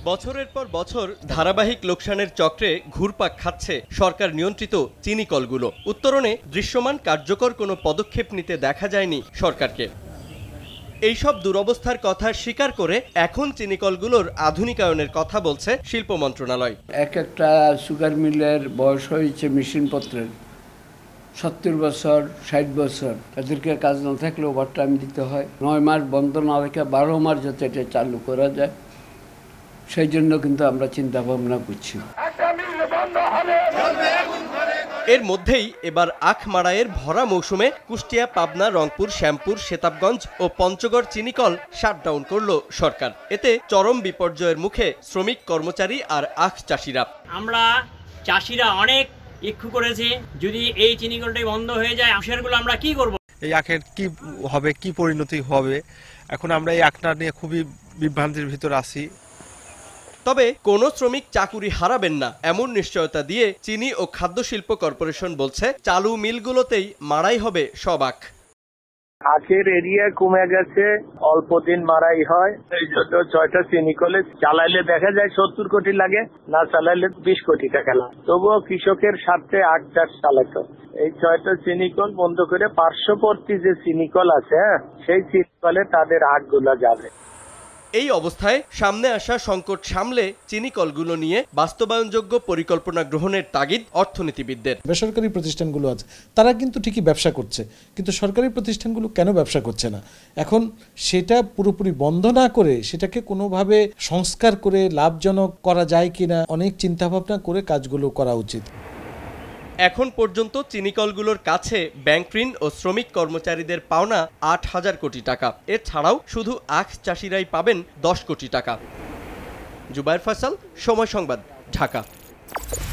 বছরের পর বছর ধারাবাহিক লোকসানের চক্রে ঘুরপাক খাচ্ছে সরকার নিয়ন্ত্রিত চিনি কলগুলো। উত্তরণে দৃশ্যমান কার্যকর কোনো পদক্ষেপ নিতে দেখা যায়নি সরকারকে। এইসব দুরবস্থার কথা স্বীকার করে এখন চিনিকলগুলোর আধুনিকায়নের কথা বলছে শিল্প মন্ত্রণালয়। একটা সুগার মিলের বয়স হয়েছে মেশিনপত্রের 70 বছর 60 বছর, তাদেরকে কাজ না থাকলে ওভারটাইম দিতে হয়। 9 মাস বন্ধ না রেখে 12 মাস যাতে এটা চালু করা যায়, সেই জন্য কিন্তু আমরা চিন্তা ভাবনা করছি। এর মধ্যেই এবার আখ মাড়াইয়ের ভরা মৌসুমে কুষ্টিয়া, পাবনা, রংপুর, শ্যামপুর, সেতাবগঞ্জ ও পঞ্চগড় চিনিকল শাটডাউন করল সরকার। এতে চরম বিপর্যয়ের মুখে শ্রমিক, কর্মচারী আর আখ চাষিরা। আমরা চাষিরা অনেক ইচ্ছু করেছি, যদি এই চিনিকলটাই বন্ধ হয়ে যায় আখেরগুলো আমরা কি করব? এই আখের কি হবে, কি পরিণতি হবে, এখন আমরা এই আখটা নিয়ে খুবই বিভ্রান্তির ভিতর আছি। তবে কোনো শ্রমিক চাকুরি হারাবেন না এমন নিশ্চয়তা দিয়ে চিনি ও খাদ্য শিল্প কর্পোরেশন বলছে, চালু মিলগুলোতেই মাড়াই হবে সব আখ। আখের এরিয়া কমে গেছে, অল্প দিন মারাই হয়। এই জন্য 6টা চিনিকলে চালাইলে দেখা যায় 70 কোটি লাগে, না চালাইলে 20 কোটি টাকা লাগে। তবুও কৃষকের স্বার্থে আখ চাষ চালাতো। এই 6টা চিনিকল বন্ধ করে পার্শ্ববর্তী যে চিনিকল আছে, সেই চিনিকলে তাদের আখগুলো যাবে। এই অবস্থায় সামনে আসা সংকট সামলে চিনিকলগুলো নিয়ে বাস্তবায়নযোগ্য পরিকল্পনা গ্রহণের তাগিদ অর্থনীতিবিদদের। বেসরকারি প্রতিষ্ঠানগুলো আছে, তারা কিন্তু ঠিকই ব্যবসা করছে, কিন্তু সরকারি প্রতিষ্ঠানগুলো কেন ব্যবসা করছে না? এখন সেটা পুরোপুরি বন্ধ না করে সেটাকে কোনোভাবে সংস্কার করে লাভজনক করা যায় কিনা অনেক চিন্তাভাবনা করে কাজগুলো করা উচিত। এখন পর্যন্ত চিনিকলগুলোর কাছে ব্যাংক ঋণ ও শ্রমিক কর্মচারীদের পাওনা 8,000 কোটি টাকা। এছাড়াও শুধু আখ চাষিরাই পাবেন 10 কোটি টাকা। জুবায়ের ফয়সাল, সময় সংবাদ, ঢাকা।